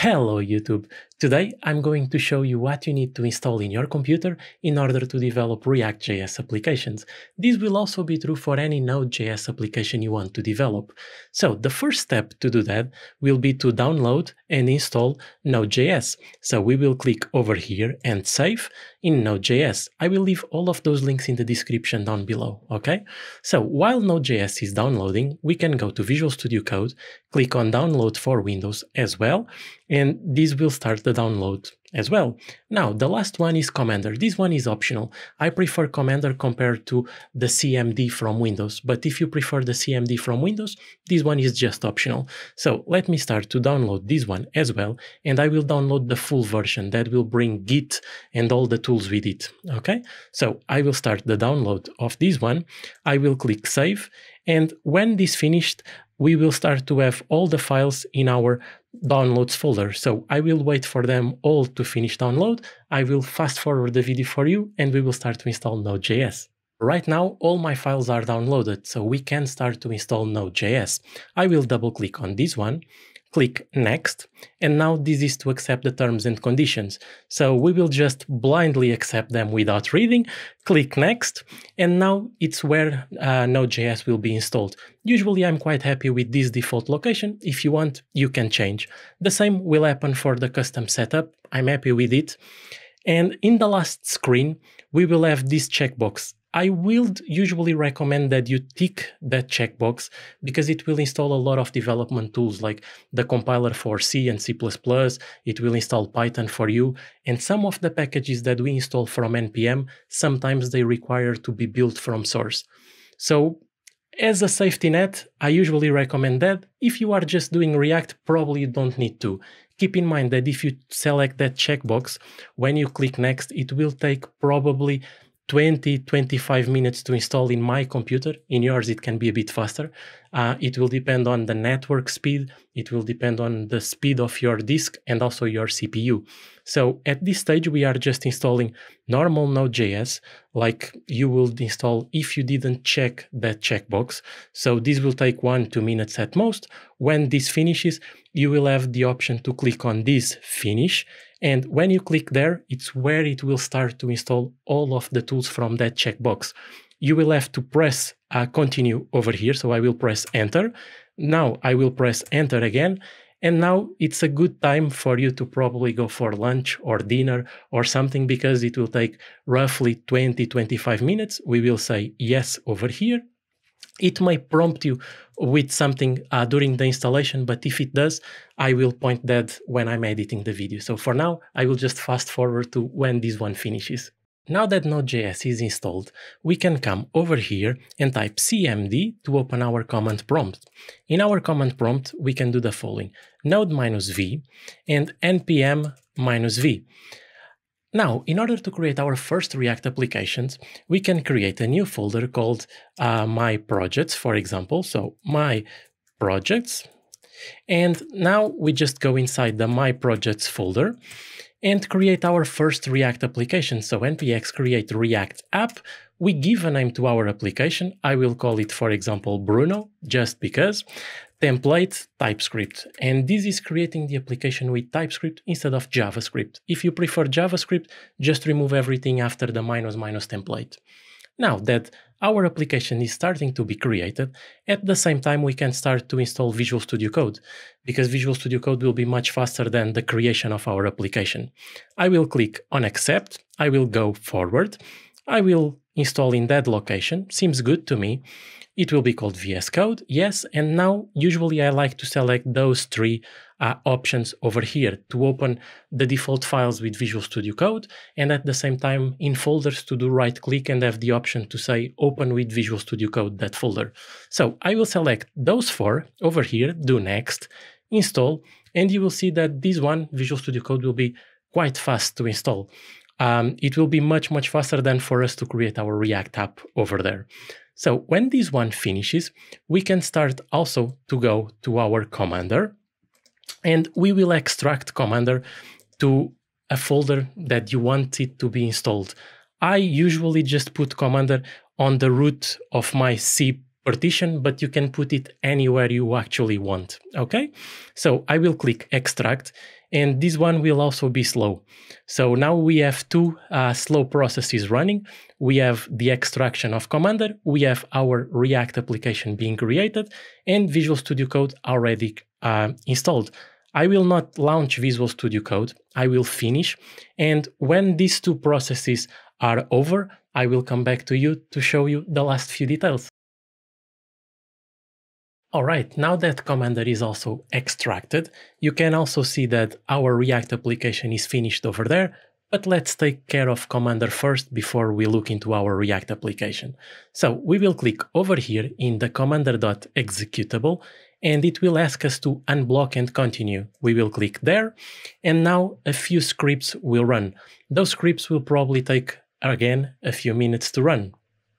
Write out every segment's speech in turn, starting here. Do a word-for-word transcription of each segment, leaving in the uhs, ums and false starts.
Hello YouTube! Today I'm going to show you what you need to install in your computer in order to develop React.js applications. This will also be true for any Node.js application you want to develop. So the first step to do that will be to download and install Node.js. So we will click over here and save in Node.js. I will leave all of those links in the description down below, okay? So while Node.js is downloading, we can go to Visual Studio Code, click on download for Windows as well, and this will start the download as well. Now, the last one is Commander. This one is optional. I prefer Commander compared to the C M D from Windows, but if you prefer the C M D from Windows, this one is just optional. So let me start to download this one as well, and I will download the full version that will bring Git and all the tools with it, okay? So I will start the download of this one. I will click Save, and when this finished, we will start to have all the files in our downloads folder. So I will wait for them all to finish download. I will fast forward the video for you and we will start to install Node.js. Right now, all my files are downloaded, so we can start to install Node.js. I will double click on this one, click Next, and now this is to accept the terms and conditions. So we will just blindly accept them without reading, click Next, and now it's where uh, Node.js will be installed. Usually I'm quite happy with this default location. If you want, you can change. The same will happen for the custom setup. I'm happy with it. And in the last screen, we will have this checkbox. I will usually recommend that you tick that checkbox because it will install a lot of development tools like the compiler for C and C plus plus, it will install Python for you, and some of the packages that we install from N P M, sometimes they require to be built from source. So as a safety net, I usually recommend that. If you are just doing React, probably you don't need to. Keep in mind that if you select that checkbox, when you click Next, it will take probably twenty to twenty-five minutes to install in my computer. In yours, it can be a bit faster. Uh, it will depend on the network speed. It will depend on the speed of your disk and also your C P U. So at this stage, we are just installing normal Node.js, like you will install if you didn't check that checkbox. So this will take one, two minutes at most. When this finishes, you will have the option to click on this Finish. And when you click there, it's where it will start to install all of the tools from that checkbox. You will have to press uh, continue over here. So I will press enter. Now I will press enter again. And now it's a good time for you to probably go for lunch or dinner or something because it will take roughly twenty to twenty-five minutes. We will say yes over here. It may prompt you with something uh, during the installation, but if it does, I will point that when I'm editing the video. So for now, I will just fast forward to when this one finishes. Now that Node.js is installed, we can come over here and type C M D to open our command prompt. In our command prompt, we can do the following: node-v and npm-v. Now, in order to create our first React applications, we can create a new folder called uh, My Projects, for example. So My Projects. And now we just go inside the My Projects folder and create our first React application. So npx create React app. We give a name to our application. I will call it, for example, Bruno, just because. Template TypeScript, and this is creating the application with TypeScript instead of JavaScript. If you prefer JavaScript, just remove everything after the minus minus template. Now that our application is starting to be created, at the same time we can start to install Visual Studio Code, because Visual Studio Code will be much faster than the creation of our application. I will click on Accept, I will go forward, I will install in that location, seems good to me. It will be called V S Code, yes, and now usually I like to select those three uh, options over here to open the default files with Visual Studio Code, and at the same time in folders to do right click and have the option to say open with Visual Studio Code that folder. So I will select those four over here, do next, install, and you will see that this one, Visual Studio Code, will be quite fast to install. Um, it will be much, much faster than for us to create our React app over there. So when this one finishes, we can start also to go to our Commander, and we will extract Commander to a folder that you want it to be installed. I usually just put Commander on the root of my C partition, but you can put it anywhere you actually want, okay? So I will click extract, and this one will also be slow. So now we have two uh, slow processes running. We have the extraction of Commander, we have our React application being created, and Visual Studio Code already uh, installed. I will not launch Visual Studio Code, I will finish, and when these two processes are over, I will come back to you to show you the last few details. Alright, now that Commander is also extracted, you can also see that our React application is finished over there, but let's take care of Commander first before we look into our React application. So we will click over here in the commander.executable, and it will ask us to unblock and continue. We will click there, and now a few scripts will run. Those scripts will probably take, again, a few minutes to run.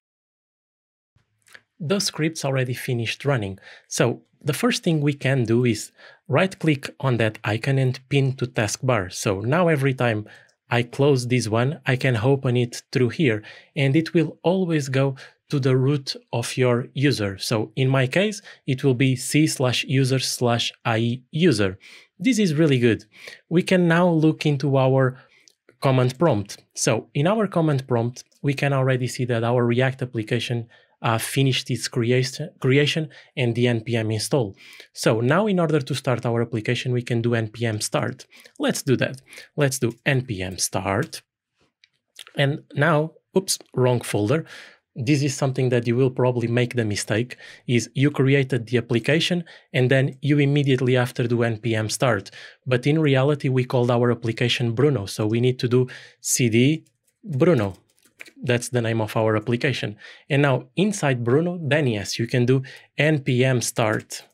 Those scripts already finished running. So the first thing we can do is right click on that icon and pin to taskbar. So now every time I close this one, I can open it through here, and it will always go to the root of your user. So in my case, it will be c slash user slash ie user. This is really good. We can now look into our command prompt. So in our command prompt, we can already see that our React application Uh, finished its creation, creation and the npm install. So now in order to start our application, we can do npm start. Let's do that. Let's do npm start. And now, oops, wrong folder. This is something that you will probably make the mistake, is you created the application and then you immediately after do npm start. But in reality, we called our application Bruno. So we need to do cd Bruno. That's the name of our application. And now inside Bruno, then yes, you can do npm start.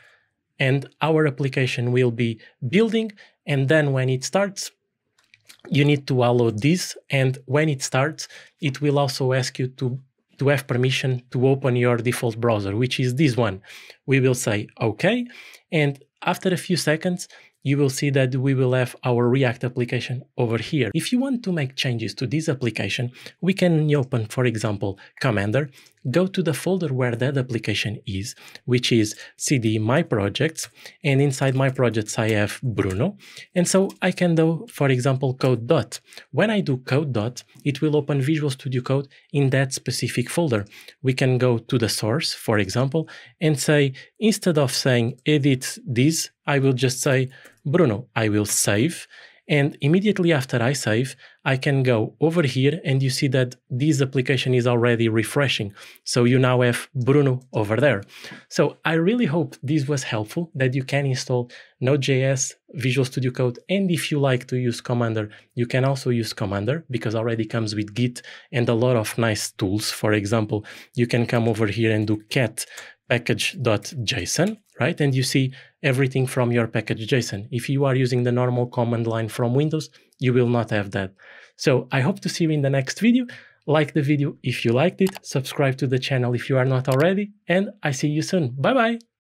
And our application will be building. And then when it starts, you need to allow this. And when it starts, it will also ask you to, to have permission to open your default browser, which is this one. We will say, okay. And after a few seconds, you will see that we will have our React application over here. If you want to make changes to this application, we can open, for example, Commander, go to the folder where that application is, which is cd my projects, and inside my projects I have Bruno, and so I can do, for example, code dot. When I do code dot, it will open Visual Studio Code in that specific folder. We can go to the source, for example, and say, instead of saying edit this, I will just say Bruno. I will save, and immediately after I save, I can go over here and you see that this application is already refreshing. So you now have Bruno over there. So I really hope this was helpful, that you can install Node.js, Visual Studio Code, and if you like to use Commander, you can also use Commander because already comes with Git and a lot of nice tools. For example, you can come over here and do cat package.json, right? And you see everything from your package.json. If you are using the normal command line from Windows, you will not have that. So I hope to see you in the next video. Like the video if you liked it, subscribe to the channel if you are not already, and I see you soon. Bye bye!